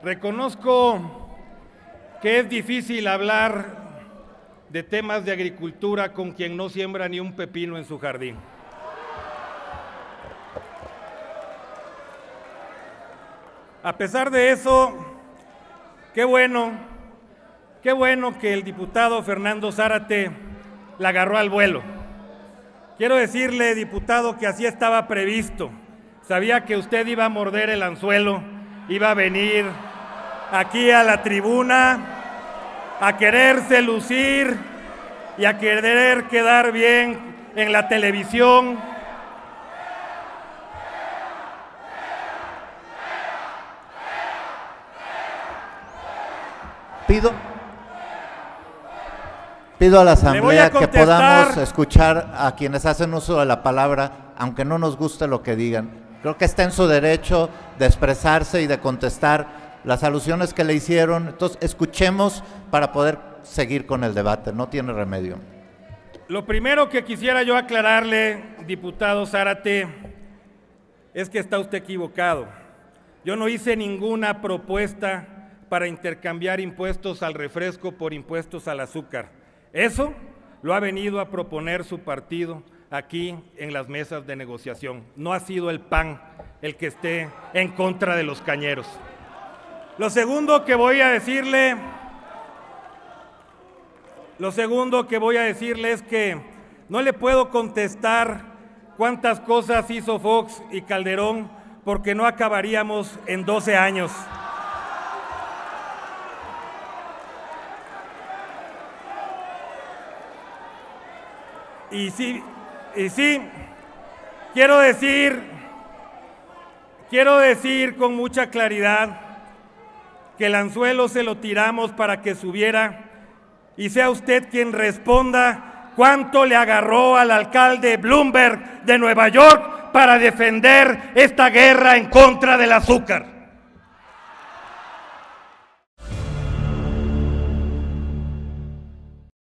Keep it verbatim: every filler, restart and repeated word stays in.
Reconozco que es difícil hablar de temas de agricultura con quien no siembra ni un pepino en su jardín. A pesar de eso, qué bueno, qué bueno que el diputado Fernando Zárate la agarró al vuelo. Quiero decirle, diputado, que así estaba previsto. Sabía que usted iba a morder el anzuelo, iba a venir aquí a la tribuna a quererse lucir y a querer quedar bien en la televisión. Pido, pido a la Asamblea que podamos escuchar a quienes hacen uso de la palabra, aunque no nos guste lo que digan. Creo que está en su derecho de expresarse y de contestar las alusiones que le hicieron. Entonces, escuchemos para poder seguir con el debate, no tiene remedio. Lo primero que quisiera yo aclararle, diputado Zárate, es que está usted equivocado. Yo no hice ninguna propuesta para intercambiar impuestos al refresco por impuestos al azúcar. Eso lo ha venido a proponer su partido aquí en las mesas de negociación. No ha sido el P A N el que esté en contra de los cañeros. Lo segundo que voy a decirle, lo segundo que voy a decirle es que no le puedo contestar cuántas cosas hizo Fox y Calderón porque no acabaríamos en doce años. Y sí, y sí, quiero decir, quiero decir con mucha claridad que el anzuelo se lo tiramos para que subiera y sea usted quien responda cuánto le agarró al alcalde Bloomberg de Nueva York para defender esta guerra en contra del azúcar.